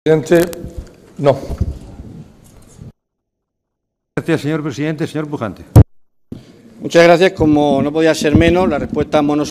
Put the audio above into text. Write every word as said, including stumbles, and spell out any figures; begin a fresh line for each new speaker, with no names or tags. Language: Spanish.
Presidente, no.
Gracias, señor presidente. Señor Pujante.
Muchas gracias. Como no podía ser menos, la respuesta monos